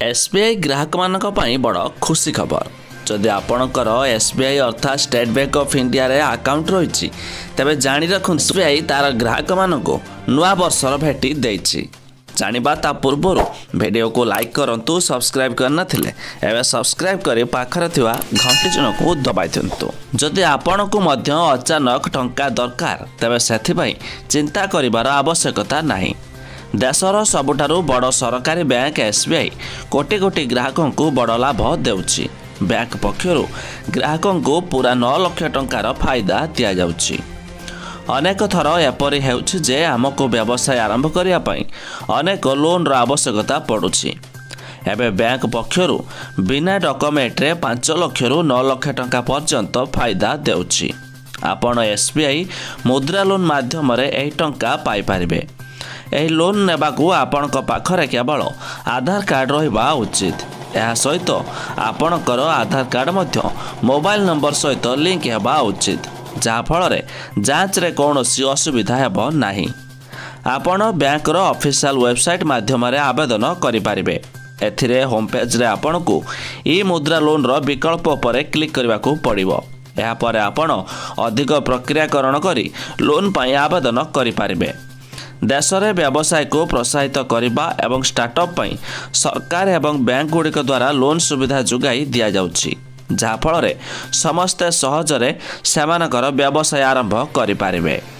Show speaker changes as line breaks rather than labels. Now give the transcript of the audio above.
SBI ग्राहक मानक पई बड़ खुशी खबर। जदि आपणकर एसबीआई अर्थात स्टेट बैंक ऑफ इंडिया रे अकाउंट रही तेबे जानी रखु एसबीआई तार ग्राहक मानक नुआ वर्षर भेटी देछि। जानिबा ता पूर्व वीडियो को लाइक करंतु, सब्सक्राइब करना थिले एवं सब्सक्राइब करी पाखर थिवा घंटी चिन्ह को दबाई दियंतु। जदि आपन को मध्य अचानक टंका दरकार तेबे सेथि पई चिंता करिवार आवश्यकता नाही। देशर सबुठारु बड़ सरकारी बैंक एसबीआई कोटी कोटी ग्राहकों को बड़ लाभ देउछि। बैंक पक्षरु ग्राहकों को पूरा 9 लाख टंकार फायदा दिया जाउछि। अनेक थर एपरि हेउछि जे आमको व्यवसाय आरंभ करिया पई अनेक लोन रो आवश्यकता पड़ुछि। एबे बैंक पक्षरु बिना डॉक्यूमेंट रे 5 लाख रु 9 लाख टंका पर्यंत फायदा देउछि। आपण एसबीआई मुद्रा लोन माध्यम रे एही टंका पाई परिबे। एही लोन नेबाकू आपणक पाखरे केवल आधार कार्ड रहिबा उचित। यह सहित आपणकर आधार कार्ड मध्य मोबाइल नंबर सहित लिंक हेबा उचित, जहा फल जांच रे कौनसी असुविधा हेबो नाही। आपण बैंक रो ऑफिशियल वेबसाइट माध्यम रे आवेदन करि पारिबे। एथिरे होम पेज रे आपणकू ई मुद्रा लोन रो विकल्प पर क्लिक करबाकू पड़िबो। एहा पर आपण अधिक प्रक्रियाकरण करी लोन पई आवेदन करि पारिबे। देश में व्यवसाय को प्रोत्साहित करने एवं स्टार्टअप पई सरकार एवं बैंक गुड़िक द्वारा लोन सुविधा जोगाई दिया जाउछि, जहा फल समस्ते सहजरे सेमानकर व्यवसाय आरंभ करि पारिबे।